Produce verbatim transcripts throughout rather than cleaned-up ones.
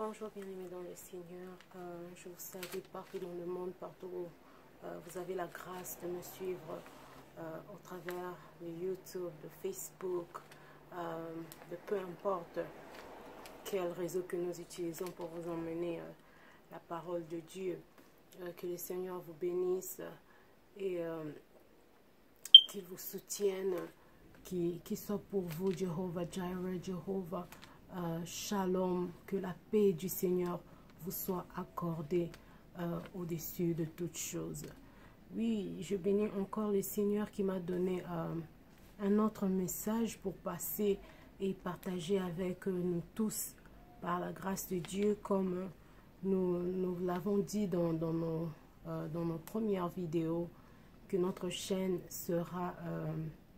Bonjour bien-aimés dans le Seigneur, euh, je vous salue partout dans le monde, partout où euh, vous avez la grâce de me suivre euh, au travers de YouTube, de Facebook, euh, de peu importe quel réseau que nous utilisons pour vous emmener euh, la parole de Dieu. Euh, que le Seigneur vous bénisse et euh, qu'il vous soutienne, qu'il qu'il soit pour vous, Jehovah Jireh, Jehovah Euh, Shalom, que la paix du Seigneur vous soit accordée euh, au-dessus de toutes choses. Oui, je bénis encore le Seigneur qui m'a donné euh, un autre message pour passer et partager avec euh, nous tous par la grâce de Dieu, comme nous, nous l'avons dit dans, dans, nos, euh, dans nos premières vidéos, que notre chaîne sera euh,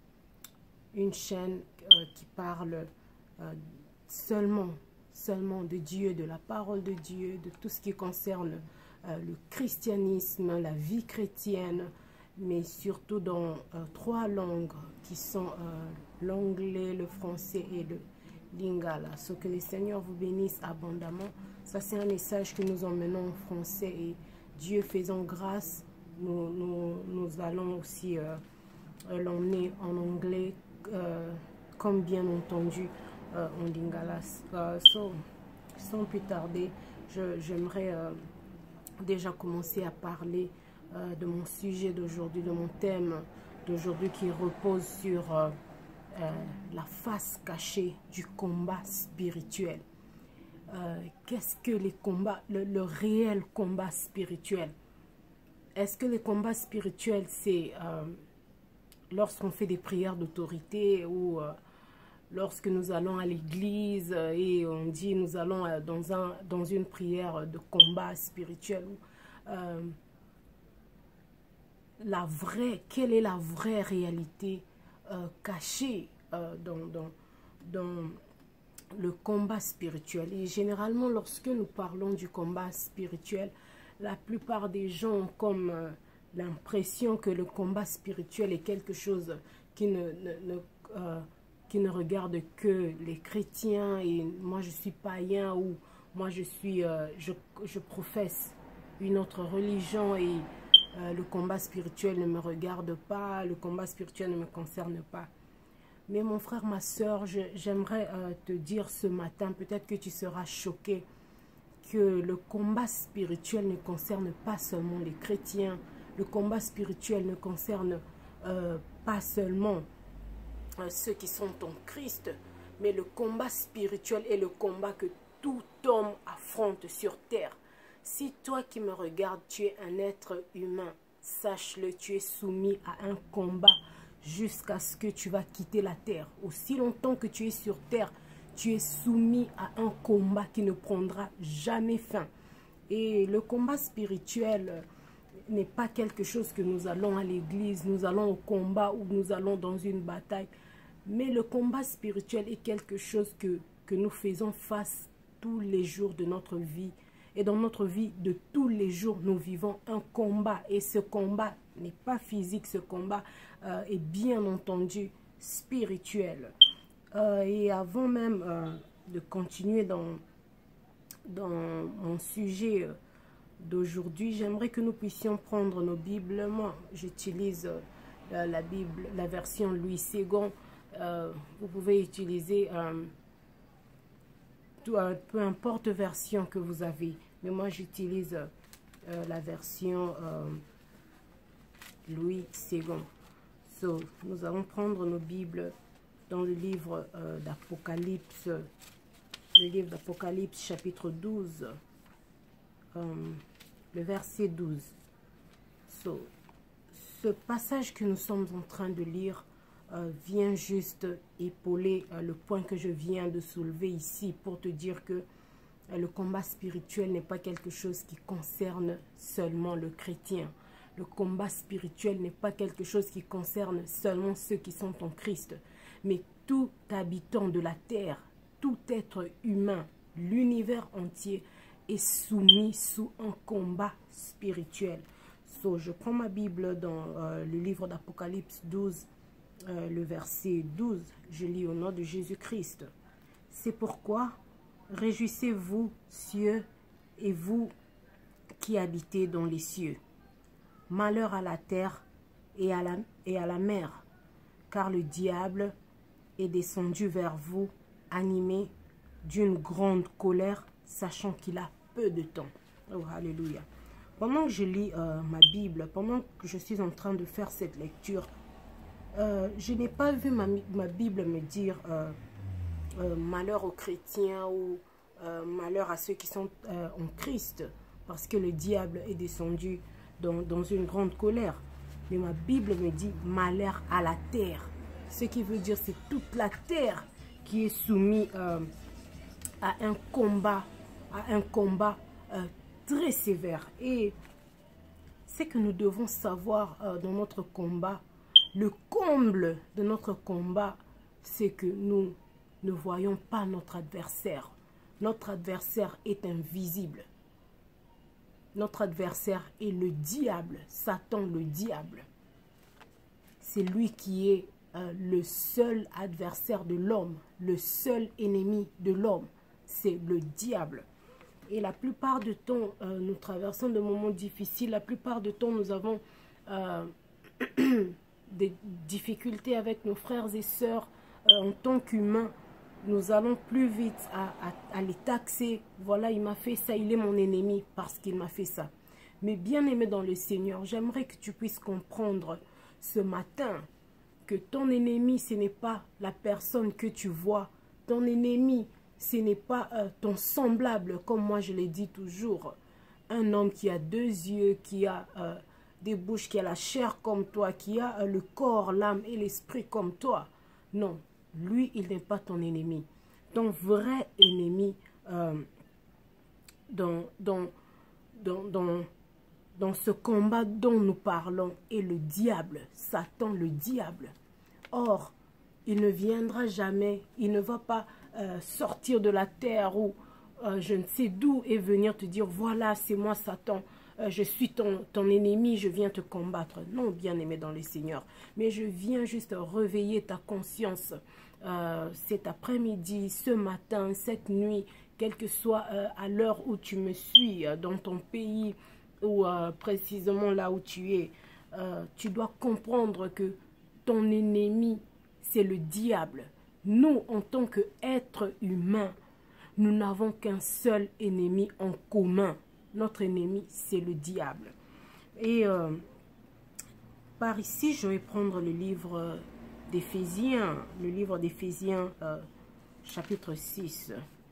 une chaîne euh, qui parle euh, seulement, seulement de Dieu, de la parole de Dieu, de tout ce qui concerne euh, le christianisme, la vie chrétienne, mais surtout dans euh, trois langues qui sont euh, l'anglais, le français et le lingala. Ce que le Seigneur vous bénisse abondamment. Ça, c'est un message que nous emmenons en français et Dieu faisant grâce, nous, nous, nous allons aussi euh, l'emmener en anglais, euh, comme bien entendu Euh, en lingala. Uh, so, sans plus tarder, j'aimerais euh, déjà commencer à parler euh, de mon sujet d'aujourd'hui, de mon thème d'aujourd'hui qui repose sur euh, euh, la face cachée du combat spirituel. Euh, Qu'est-ce que les combats, le, le réel combat spirituel? Est-ce que le combat spirituel, c'est euh, lorsqu'on fait des prières d'autorité ou euh, lorsque nous allons à l'église et on dit nous allons dans, un, dans une prière de combat spirituel, euh, la vraie, quelle est la vraie réalité euh, cachée euh, dans, dans, dans le combat spirituel? Et généralement, lorsque nous parlons du combat spirituel, la plupart des gens ont comme euh, l'impression que le combat spirituel est quelque chose qui ne... ne, ne euh, qui ne regarde que les chrétiens et moi je suis païen ou moi je suis euh, je, je professe une autre religion et euh, le combat spirituel ne me regarde pas, le combat spirituel ne me concerne pas. Mais mon frère, ma soeur, j'aimerais euh, te dire ce matin, peut-être que tu seras choqué, que le combat spirituel ne concerne pas seulement les chrétiens, le combat spirituel ne concerne euh, pas seulement ceux qui sont en Christ, mais le combat spirituel est le combat que tout homme affronte sur terre. Si toi qui me regardes, tu es un être humain, sache-le, tu es soumis à un combat jusqu'à ce que tu vas quitter la terre. Aussi longtemps que tu es sur terre, tu es soumis à un combat qui ne prendra jamais fin. Et le combat spirituel n'est pas quelque chose que nous allons à l'église, nous allons au combat ou nous allons dans une bataille. Mais le combat spirituel est quelque chose que, que nous faisons face tous les jours de notre vie. Et dans notre vie de tous les jours, nous vivons un combat. Et ce combat n'est pas physique, ce combat euh, est bien entendu spirituel. Euh, et avant même euh, de continuer dans, dans mon sujet euh, d'aujourd'hui, j'aimerais que nous puissions prendre nos Bibles. Moi, j'utilise euh, la Bible, la version Louis Segond. Euh, vous pouvez utiliser euh, tout, euh, peu importe version que vous avez, mais moi j'utilise euh, la version euh, Louis Segond. So, nous allons prendre nos Bibles dans le livre euh, d'Apocalypse, le livre d'Apocalypse chapitre douze, euh, le verset douze. So, ce passage que nous sommes en train de lire Euh, vient juste épauler euh, le point que je viens de soulever ici pour te dire que euh, le combat spirituel n'est pas quelque chose qui concerne seulement le chrétien. Le combat spirituel n'est pas quelque chose qui concerne seulement ceux qui sont en Christ, mais tout habitant de la terre, tout être humain, l'univers entier est soumis sous un combat spirituel. So, je prends ma Bible dans euh, le livre d'Apocalypse douze, Euh, le verset douze, je lis au nom de Jésus-Christ. C'est pourquoi Réjouissez-vous, cieux, et vous qui habitez dans les cieux. Malheur à la terre et à la, et à la mer, car le diable est descendu vers vous, animé d'une grande colère, sachant qu'il a peu de temps. Oh, alléluia. Pendant que je lis euh, ma Bible, pendant que je suis en train de faire cette lecture, euh, je n'ai pas vu ma, ma Bible me dire euh, euh, malheur aux chrétiens ou euh, malheur à ceux qui sont euh, en Christ, parce que le diable est descendu dans, dans une grande colère. Mais ma Bible me dit malheur à la terre. Ce qui veut dire c'est toute la terre qui est soumise euh, à un combat, à un combat euh, très sévère. Et c'est que nous devons savoir euh, dans notre combat, le comble de notre combat, c'est que nous ne voyons pas notre adversaire. Notre adversaire est invisible. Notre adversaire est le diable, Satan le diable. C'est lui qui est euh, le seul adversaire de l'homme, le seul ennemi de l'homme, c'est le diable. Et la plupart du temps, euh, nous traversons des moments difficiles. La plupart du temps, nous avons euh, des difficultés avec nos frères et sœurs. Euh, en tant qu'humains, nous allons plus vite à, à, à les taxer. Voilà, il m'a fait ça, il est mon ennemi parce qu'il m'a fait ça. Mais bien aimé dans le Seigneur, j'aimerais que tu puisses comprendre ce matin que ton ennemi, ce n'est pas la personne que tu vois. Ton ennemi, ce n'est pas euh, ton semblable, comme moi je l'ai dit toujours. Un homme qui a deux yeux, qui a euh, des bouches, qui a la chair comme toi, qui a euh, le corps, l'âme et l'esprit comme toi. Non, lui, il n'est pas ton ennemi. Ton vrai ennemi euh, dans, dans, dans, dans, dans ce combat dont nous parlons est le diable, Satan le diable. Or, il ne viendra jamais, il ne va pas euh, sortir de la terre ou euh, je ne sais d'où et venir te dire, voilà, c'est moi Satan, euh, je suis ton, ton ennemi, je viens te combattre. Non, bien-aimé dans le Seigneur, mais je viens juste réveiller ta conscience euh, cet après-midi, ce matin, cette nuit, quelle que soit euh, à l'heure où tu me suis, euh, dans ton pays ou euh, précisément là où tu es, euh, tu dois comprendre que ton ennemi, c'est le diable. Nous, en tant qu'êtres humains, nous n'avons qu'un seul ennemi en commun. Notre ennemi, c'est le diable. Et euh, par ici, je vais prendre le livre d'Éphésiens, le livre d'Éphésiens, euh, chapitre six.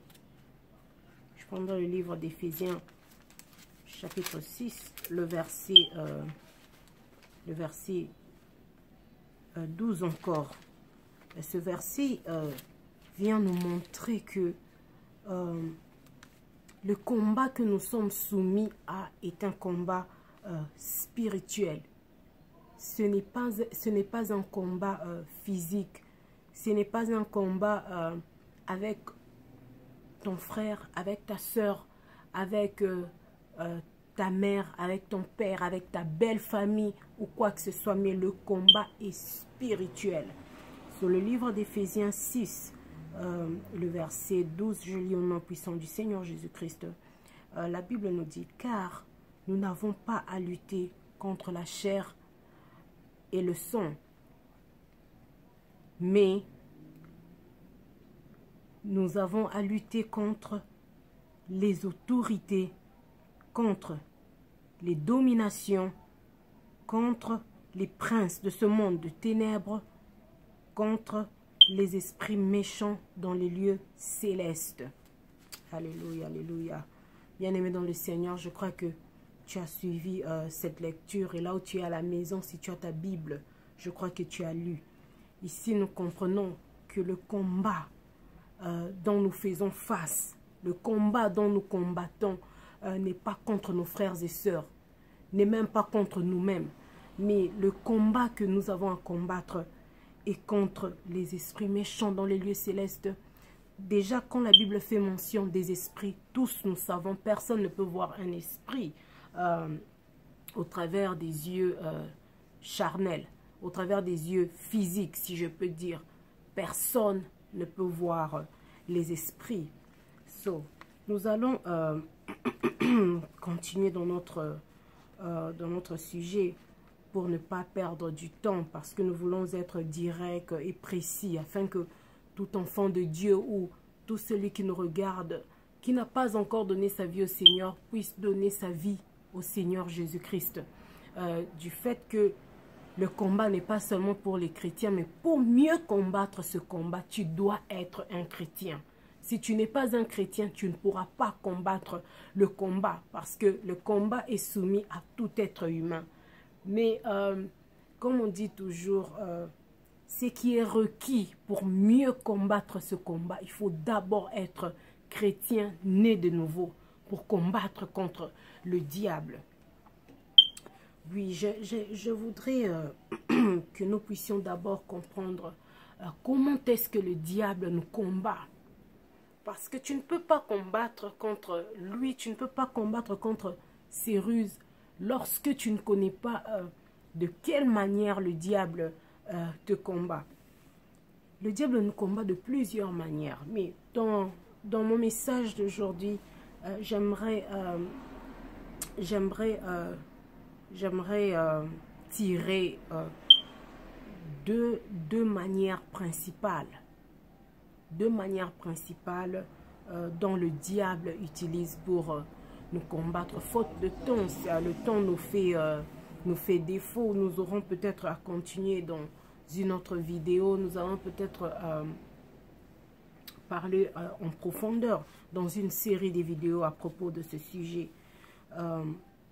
Je prendrai le livre d'Éphésiens, chapitre six, le verset, euh, le verset euh, douze encore. Et ce verset euh, vient nous montrer que euh, le combat que nous sommes soumis à est un combat euh, spirituel. Ce n'est pas, ce n'est pas un combat euh, physique. Ce n'est pas un combat euh, avec ton frère, avec ta soeur, avec euh, euh, ta mère, avec ton père, avec ta belle famille ou quoi que ce soit. Mais le combat est spirituel. Sur le livre d'Éphésiens six, euh, le verset douze, je lis au nom puissant du Seigneur Jésus-Christ. Euh, la Bible nous dit, car nous n'avons pas à lutter contre la chair et le sang, mais nous avons à lutter contre les autorités, contre les dominations, contre les princes de ce monde de ténèbres, contre les esprits méchants dans les lieux célestes. Alléluia, alléluia. Bien-aimé dans le Seigneur, je crois que tu as suivi euh, cette lecture. Et là où tu es à la maison, si tu as ta Bible, je crois que tu as lu. Ici, nous comprenons que le combat euh, dont nous faisons face, le combat dont nous combattons euh, n'est pas contre nos frères et sœurs, n'est même pas contre nous-mêmes. Mais le combat que nous avons à combattre et contre les esprits méchants dans les lieux célestes. Déjà, quand la Bible fait mention des esprits, tous nous savons, personne ne peut voir un esprit euh, au travers des yeux euh, charnels, au travers des yeux physiques, si je peux dire. Personne ne peut voir les esprits. So, nous allons euh, continuer dans notre, euh, dans notre sujet pour ne pas perdre du temps, parce que nous voulons être directs et précis, afin que tout enfant de Dieu ou tout celui qui nous regarde, qui n'a pas encore donné sa vie au Seigneur, puisse donner sa vie au Seigneur Jésus-Christ. Euh, du fait que le combat n'est pas seulement pour les chrétiens, mais pour mieux combattre ce combat, tu dois être un chrétien. Si tu n'es pas un chrétien, tu ne pourras pas combattre le combat, parce que le combat est soumis à tout être humain. Mais euh, comme on dit toujours, euh, ce qui est requis pour mieux combattre ce combat, il faut d'abord être chrétien né de nouveau pour combattre contre le diable. Oui, je, je, je voudrais euh, que nous puissions d'abord comprendre euh, comment est-ce que le diable nous combat. Parce que tu ne peux pas combattre contre lui, tu ne peux pas combattre contre ses ruses lorsque tu ne connais pas euh, de quelle manière le diable euh, te combat. Le diable nous combat de plusieurs manières. Mais dans, dans mon message d'aujourd'hui, euh, j'aimerais euh, j'aimerais euh, j'aimerais euh, tirer euh, deux, deux manières principales. Deux manières principales euh, dont le diable utilise pour euh, nous combattre. Faute de temps, le temps nous fait, euh, nous fait défaut. Nous aurons peut-être à continuer dans une autre vidéo. Nous allons peut-être euh, parler euh, en profondeur dans une série de vidéos à propos de ce sujet. Euh,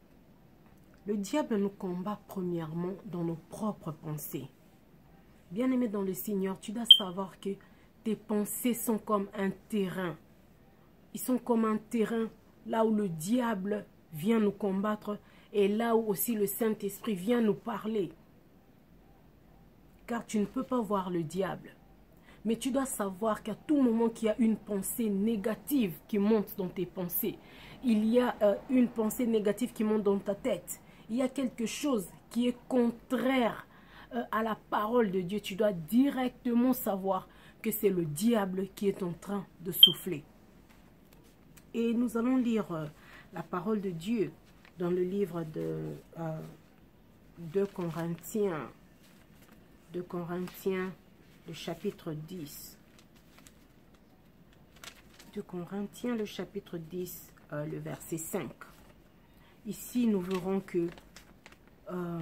le diable nous combat premièrement dans nos propres pensées. Bien-aimé dans le Seigneur, tu dois savoir que tes pensées sont comme un terrain. Ils sont comme un terrain là où le diable vient nous combattre et là où aussi le Saint-Esprit vient nous parler. Car tu ne peux pas voir le diable. Mais tu dois savoir qu'à tout moment qu'il y a une pensée négative qui monte dans tes pensées, il y a euh, une pensée négative qui monte dans ta tête, il y a quelque chose qui est contraire euh, à la parole de Dieu, tu dois directement savoir que c'est le diable qui est en train de souffler. Et nous allons lire euh, la parole de Dieu dans le livre de euh, deux Corinthiens, deux Corinthiens, le chapitre dix. deux Corinthiens, le chapitre dix, euh, le verset cinq. Ici, nous verrons que euh,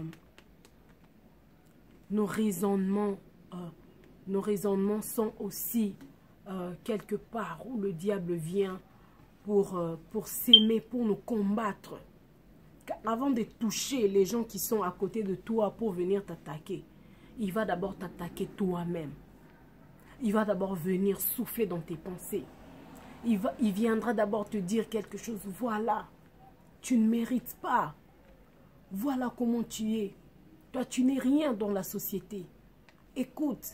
nos raisonnements euh, Nos raisonnements sont aussi euh, quelque part où le diable vient pour, euh, pour s'aimer, pour nous combattre. Car avant de toucher les gens qui sont à côté de toi pour venir t'attaquer, il va d'abord t'attaquer toi-même. Il va d'abord venir souffler dans tes pensées. Il, va, il viendra d'abord te dire quelque chose. Voilà, tu ne mérites pas. Voilà comment tu es. Toi, tu n'es rien dans la société. Écoute.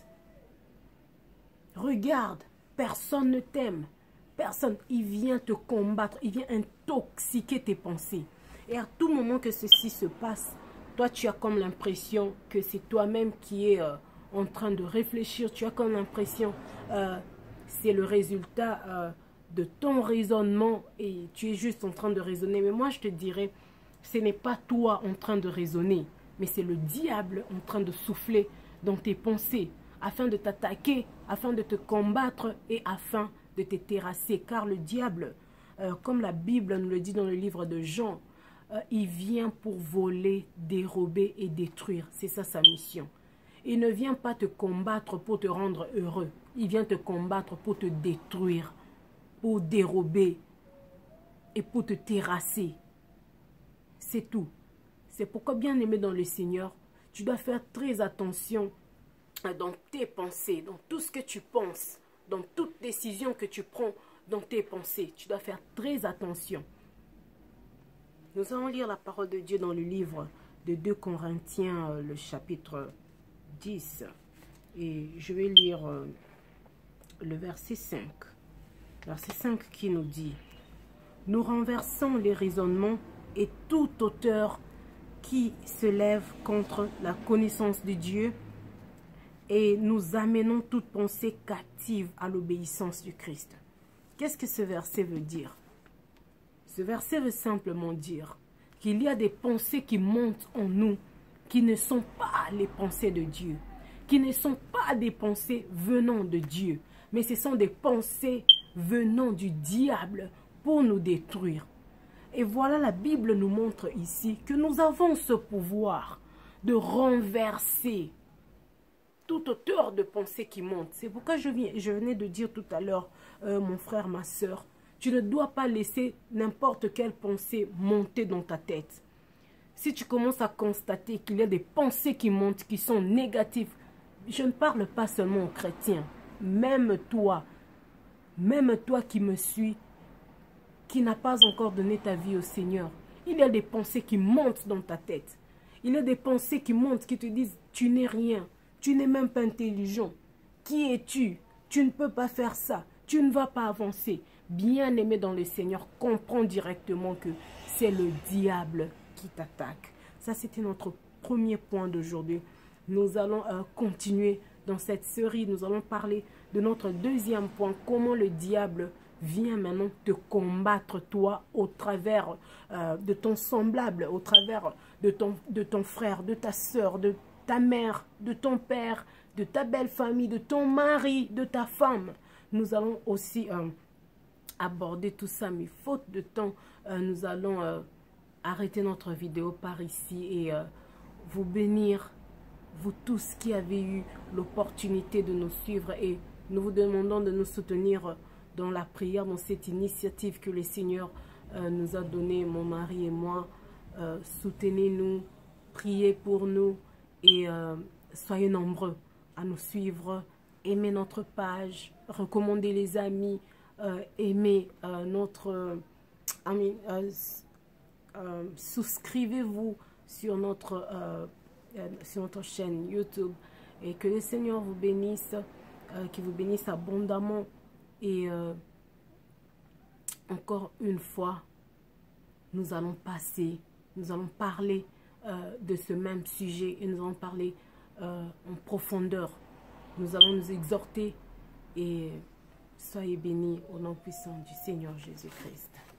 Regarde, personne ne t'aime. Personne, il vient te combattre, il vient intoxiquer tes pensées. Et à tout moment que ceci se passe, toi tu as comme l'impression que c'est toi-même qui es euh, en train de réfléchir. Tu as comme l'impression euh, c'est le résultat euh, de ton raisonnement et tu es juste en train de raisonner. Mais moi je te dirais, ce n'est pas toi en train de raisonner, mais c'est le diable en train de souffler dans tes pensées, afin de t'attaquer, afin de te combattre et afin de te terrasser. Car le diable, euh, comme la Bible nous le dit dans le livre de Jean, euh, il vient pour voler, dérober et détruire. C'est ça sa mission. Il ne vient pas te combattre pour te rendre heureux. Il vient te combattre pour te détruire, pour dérober et pour te terrasser. C'est tout. C'est pourquoi, bien aimé dans le Seigneur, tu dois faire très attention dans tes pensées, dans tout ce que tu penses, dans toute décision que tu prends dans tes pensées. Tu dois faire très attention. Nous allons lire la parole de Dieu dans le livre de deux Corinthiens, le chapitre dix. Et je vais lire euh, le verset cinq. Verset cinq qui nous dit: nous renversons les raisonnements et toute hauteur qui se lève contre la connaissance de Dieu, et nous amenons toute pensée captive à l'obéissance du Christ. Qu'est-ce que ce verset veut dire? Ce verset veut simplement dire qu'il y a des pensées qui montent en nous, qui ne sont pas les pensées de Dieu, qui ne sont pas des pensées venant de Dieu, mais ce sont des pensées venant du diable pour nous détruire. Et voilà, la Bible nous montre ici que nous avons ce pouvoir de renverser toute hauteur de pensée qui monte. C'est pourquoi je, viens, je venais de dire tout à l'heure, euh, mon frère, ma soeur, tu ne dois pas laisser n'importe quelle pensée monter dans ta tête. Si tu commences à constater qu'il y a des pensées qui montent, qui sont négatives, je ne parle pas seulement aux chrétiens, même toi, même toi qui me suis, qui n'a pas encore donné ta vie au Seigneur, il y a des pensées qui montent dans ta tête. Il y a des pensées qui montent, qui te disent, tu n'es rien, tu n'es même pas intelligent. Qui es-tu? Tu ne peux pas faire ça, tu ne vas pas avancer. Bien-aimé dans le Seigneur, comprends directement que c'est le diable qui t'attaque. Ça, c'était notre premier point d'aujourd'hui. Nous allons euh, continuer dans cette série. Nous allons parler de notre deuxième point, comment le diable vient maintenant te combattre toi au travers euh, de ton semblable, au travers de ton, de ton frère, de ta soeur, de ta mère, de ton père, de ta belle famille, de ton mari, de ta femme. Nous allons aussi euh, aborder tout ça, mais faute de temps, euh, nous allons euh, arrêter notre vidéo par ici et euh, vous bénir, vous tous qui avez eu l'opportunité de nous suivre, et nous vous demandons de nous soutenir dans la prière, dans cette initiative que le Seigneur euh, nous a donnée, mon mari et moi. Euh, soutenez-nous, priez pour nous et euh, soyez nombreux à nous suivre. Aimez notre page, recommandez les amis, euh, aimez euh, notre... Euh, ami, euh, euh, souscrivez-vous sur notre, euh, euh, sur notre chaîne YouTube, et que le Seigneur vous bénisse, euh, qu'il vous bénisse abondamment. Et euh, encore une fois, nous allons passer, nous allons parler euh, de ce même sujet, et nous allons parler euh, en profondeur. Nous allons nous exhorter, et soyez bénis au nom puissant du Seigneur Jésus-Christ.